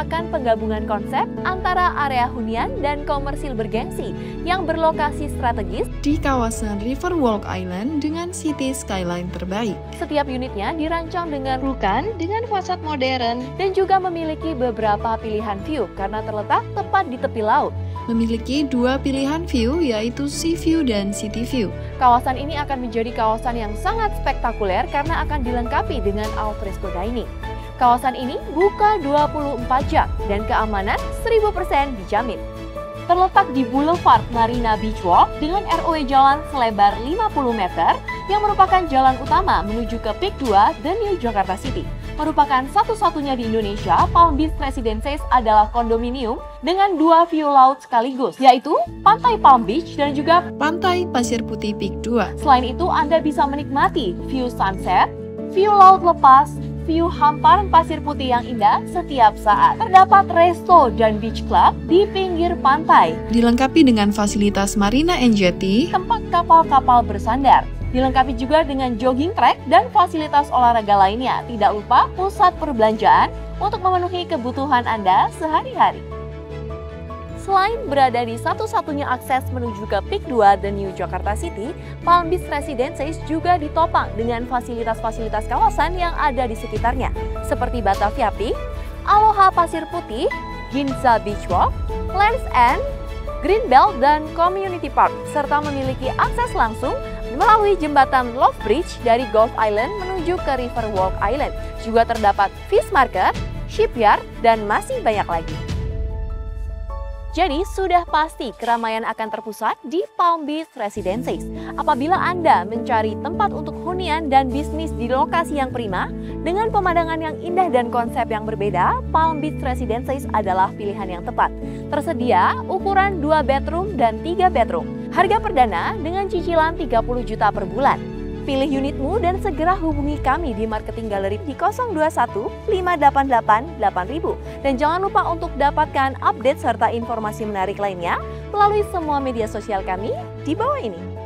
merupakan penggabungan konsep antara area hunian dan komersil bergengsi yang berlokasi strategis di kawasan Riverwalk Island dengan city skyline terbaik. Setiap unitnya dirancang dengan Rukan dengan fasad modern dan juga memiliki beberapa pilihan view karena terletak tepat di tepi laut. Memiliki dua pilihan view yaitu Sea View dan City View. Kawasan ini akan menjadi kawasan yang sangat spektakuler karena akan dilengkapi dengan alfresco dining. Kawasan ini buka 24 jam dan keamanan 1000% dijamin. Terletak di Boulevard Marina Beach Walk dengan ROE jalan selebar 50 meter yang merupakan jalan utama menuju ke Peak 2 The New Jakarta City. Merupakan satu-satunya di Indonesia, Palm Beach Residences adalah kondominium dengan dua view laut sekaligus, yaitu Pantai Palm Beach dan juga Pantai Pasir Putih Peak 2. Selain itu, Anda bisa menikmati view sunset, view laut lepas, view hamparan pasir putih yang indah setiap saat. Terdapat resto dan beach club di pinggir pantai. Dilengkapi dengan fasilitas marina and jetty, Tempat kapal-kapal bersandar. Dilengkapi juga dengan jogging track dan fasilitas olahraga lainnya. Tidak lupa pusat perbelanjaan untuk memenuhi kebutuhan Anda sehari-hari. Selain berada di satu-satunya akses menuju ke Peak 2 The New Jakarta City, Palm Beach Residences juga ditopang dengan fasilitas-fasilitas kawasan yang ada di sekitarnya, seperti Batavia Peak, Aloha Pasir Putih, Ginza Beach Walk, Land's End, Greenbelt, dan Community Park, serta memiliki akses langsung melalui jembatan Love Bridge dari Gulf Island menuju ke Riverwalk Island. Juga terdapat fish market, shipyard, dan masih banyak lagi. Jadi sudah pasti keramaian akan terpusat di Palm Beach Residences. Apabila Anda mencari tempat untuk hunian dan bisnis di lokasi yang prima, dengan pemandangan yang indah dan konsep yang berbeda, Palm Beach Residences adalah pilihan yang tepat. Tersedia ukuran 2 bedroom dan 3 bedroom. Harga perdana dengan cicilan 30 juta per bulan. Pilih unitmu dan segera hubungi kami di Marketing Gallery di 021 588 8000. Dan jangan lupa untuk dapatkan update serta informasi menarik lainnya melalui semua media sosial kami di bawah ini.